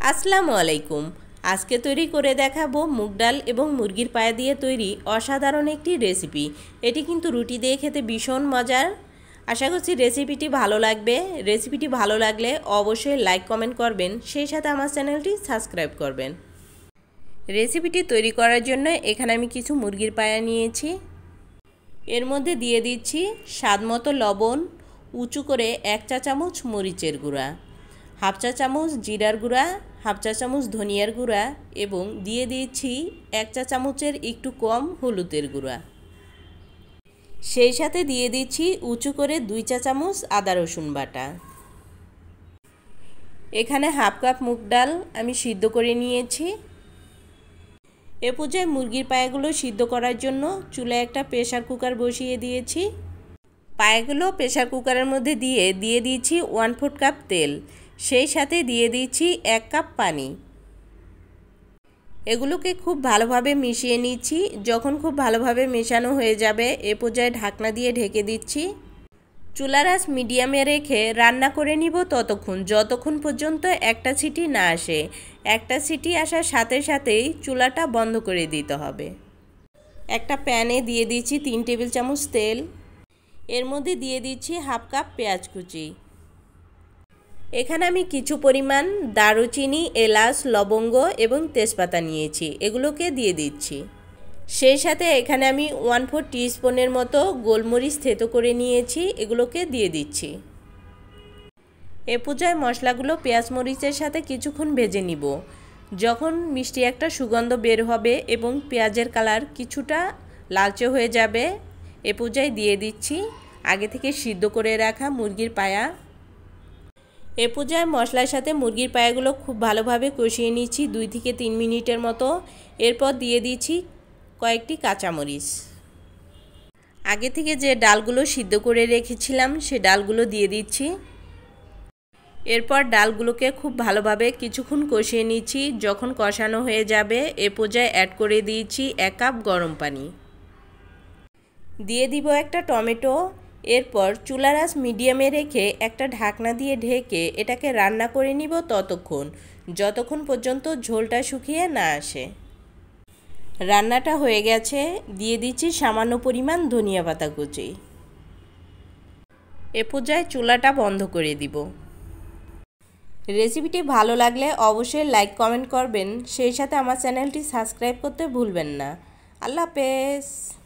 আসসালামু আলাইকুম। আজকে তৈরি করে দেখাবো মুগ ডাল এবং মুরগির পায়া দিয়ে তৈরি অসাধারণ একটি রেসিপি। এটি কিন্তু রুটি দিয়ে খেতে ভীষণ মজার। আশা করছি রেসিপিটি ভালো লাগবে। রেসিপিটি ভালো লাগলে অবশ্যই লাইক কমেন্ট করবেন, সেই সাথে আমার চ্যানেলটি সাবস্ক্রাইব করবেন। রেসিপিটি তৈরি করার জন্য এখানে আমি কিছু মুরগির পায়া নিয়েছি। এর মধ্যে দিয়ে দিচ্ছি স্বাদমতো লবণ, উঁচু করে 1 চা চামচ মরিচের গুঁড়া, হাফ চা চামচ জিরার গুঁড়া, হাফ চা চামচ ধনিয়ার গুঁড়া এবং দিয়ে দিচ্ছি 1 চা চামচের একটু কম হলুদের গুঁড়া। সেই সাথে দিয়ে দিচ্ছি উঁচু করে 2 চা চামচ আদা রসুন বাটা। এখানে হাফ কাপ মুগ ডাল আমি সিদ্ধ করে নিয়েছি। এ পর্যায়ে মুরগির পায়াগুলো সিদ্ধ করার জন্য চুলায় একটা প্রেসার কুকার বসিয়ে দিয়েছি। পায়াগুলো প্রেসার কুকারের মধ্যে দিয়ে দিয়েছি 1/4 কাপ তেল, সেই সাথে দিয়ে দিচ্ছি 1 কাপ পানি। এগুলোকে খুব ভালোভাবে মিশিয়ে নিচ্ছি। যখন খুব ভালোভাবে মেশানো হয়ে যাবে এ পর্যায়ে ঢাকনা দিয়ে ঢেকে দিচ্ছি। চুলার আঁচ মিডিয়ামে রেখে রান্না করে নিব যতক্ষণ পর্যন্ত একটা সিটি না আসে। একটা সিটি আসার সাথে সাথেই চুলাটা বন্ধ করে দিতে হবে। একটা প্যানে দিয়ে দিচ্ছি 3 টেবিল চামচ তেল। এর মধ্যে দিয়ে দিচ্ছি হাফ কাপ পেঁয়াজ কুচি। এখানে আমি কিছু পরিমাণ দারুচিনি, এলাচ, লবঙ্গ এবং তেজপাতা নিয়েছি, এগুলোকে দিয়ে দিচ্ছি। সেই সাথে এখানে আমি 1/4 টিস্পুনের মতো গোলমরিচ থেতো করে নিয়েছি, এগুলোকে দিয়ে দিচ্ছি। এ পর্যায়ে মশলাগুলো পেঁয়াজ মরিচের সাথে কিছুক্ষণ ভেজে নিব। যখন মিষ্টি একটা সুগন্ধ বের হবে এবং পেঁয়াজের কালার কিছুটা লালচে হয়ে যাবে এ পর্যায়ে দিয়ে দিচ্ছি আগে থেকে সিদ্ধ করে রাখা মুরগির পায়া। এ পর্যায়ে মশলার সাথে মুরগির পায়াগুলো খুব ভালোভাবে কষিয়ে নিচ্ছি 2 থেকে 3 মিনিটের মতো। এরপর দিয়ে দিচ্ছি কয়েকটি কাঁচামরিচ। আগে থেকে যে ডালগুলো সিদ্ধ করে রেখেছিলাম সে ডালগুলো দিয়ে দিচ্ছি। এরপর ডালগুলোকে খুব ভালোভাবে কিছুক্ষণ কষিয়ে নিচ্ছি। যখন কষানো হয়ে যাবে এ পর্যায়ে অ্যাড করে দিয়েছি 1 কাপ গরম পানি। দিয়ে দিব একটা টমেটো। এরপর চুলার আঁচ মিডিয়ামে রেখে একটা ঢাকনা দিয়ে ঢেকে এটাকে রান্না করে নিব যতক্ষণ পর্যন্ত ঝোলটা শুকিয়ে না আসে। রান্নাটা হয়ে গেছে, দিয়ে দিচ্ছি সামান্য পরিমাণ ধনিয়া পাতা কুচি। এ পর্যায়ে চুলাটা বন্ধ করে দিব। রেসিপিটি ভালো লাগলে অবশ্যই লাইক কমেন্ট করবেন, সেই সাথে আমার চ্যানেলটি সাবস্ক্রাইব করতে ভুলবেন না। আল্লাহ হাফেজ।